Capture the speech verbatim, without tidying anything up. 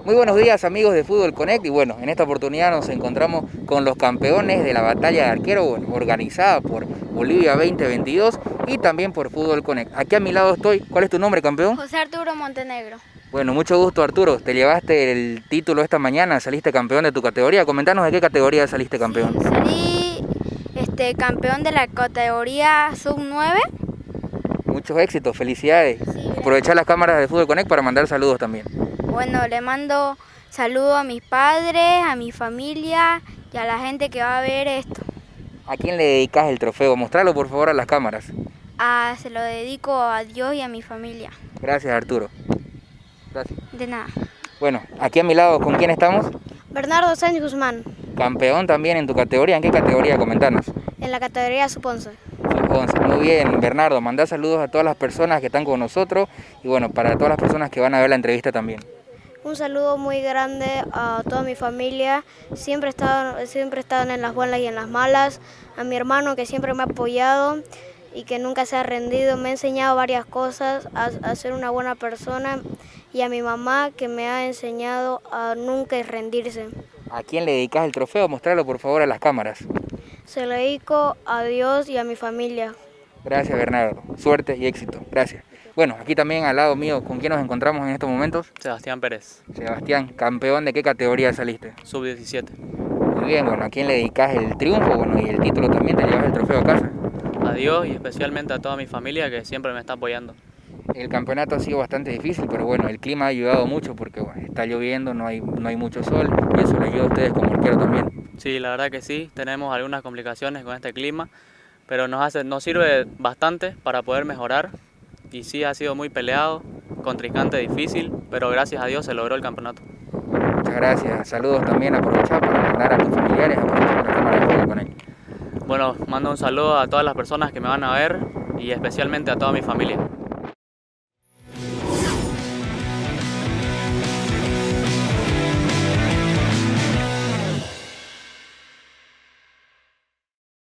Muy buenos días amigos de Fútbol Connect y bueno, en esta oportunidad nos encontramos con los campeones de la batalla de arquero, bueno, organizada por Bolivia veinte veintidós y también por Fútbol Connect. Aquí a mi lado estoy, ¿cuál es tu nombre, campeón? José Arturo Montenegro. Bueno, mucho gusto Arturo, te llevaste el título esta mañana, saliste campeón de tu categoría, comentanos de qué categoría saliste campeón. Salí este, campeón de la categoría sub nueve. Muchos éxitos, felicidades. Sí, Aprovechar las cámaras de Fútbol Connect para mandar saludos también. Bueno, le mando saludos a mis padres, a mi familia y a la gente que va a ver esto. ¿A quién le dedicas el trofeo? Mostralo por favor a las cámaras. Ah, se lo dedico a Dios y a mi familia. Gracias Arturo. Gracias. De nada. Bueno, aquí a mi lado, ¿con quién estamos? Bernardo Sáenz Guzmán, Campeón también en tu categoría. ¿En qué categoría? Comentanos. en la categoría sub once. Once. Muy bien, Bernardo, mandá saludos a todas las personas que están con nosotros y bueno, para todas las personas que van a ver la entrevista también. Un saludo muy grande a toda mi familia, siempre he estado, siempre he estado en las buenas y en las malas, a mi hermano que siempre me ha apoyado y que nunca se ha rendido, me ha enseñado varias cosas, a, a ser una buena persona, y a mi mamá que me ha enseñado a nunca rendirse. ¿A quién le dedicas el trofeo? Mostralo por favor a las cámaras. Se lo dedico a Dios y a mi familia. Gracias Bernardo, suerte y éxito, gracias. Bueno, aquí también al lado mío, ¿con quién nos encontramos en estos momentos? Sebastián Pérez. Sebastián, campeón, ¿de qué categoría saliste? sub diecisiete. Muy bien, bueno, ¿a quién le dedicas el triunfo? Bueno, y el título también, te llevas el trofeo a casa. A Dios y especialmente a toda mi familia que siempre me está apoyando. El campeonato ha sido bastante difícil, pero bueno, el clima ha ayudado mucho porque bueno, está lloviendo, no hay, no hay mucho sol y eso le ayuda a ustedes como arquero también. Sí, la verdad que sí, tenemos algunas complicaciones con este clima, pero nos, hace, nos sirve bastante para poder mejorar. Y sí, ha sido muy peleado, contrincante difícil, pero gracias a Dios se logró el campeonato. Muchas gracias. Saludos también, aprovechar para mandar a tus familiares, aprovechar la cámara de Fútbol Connect. Bueno, mando un saludo a todas las personas que me van a ver y especialmente a toda mi familia.